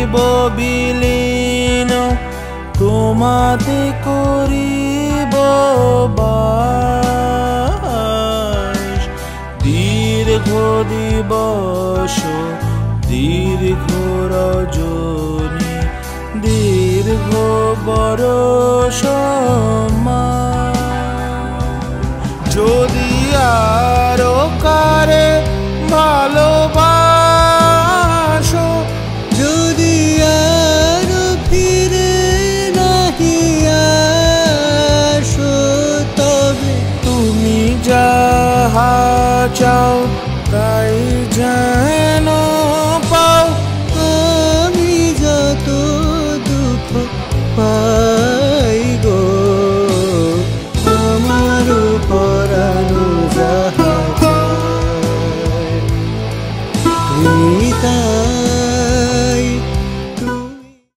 হইব বিলীন তোমাতে করিব বাস দীর্ঘ দিবস দীর্ঘ রজনী দীর্ঘ বরষ যদি আরো কারে ভালোবাসো যদি আরো ফিরে নাহি আসো তবে তুমি যাহা চাও তাই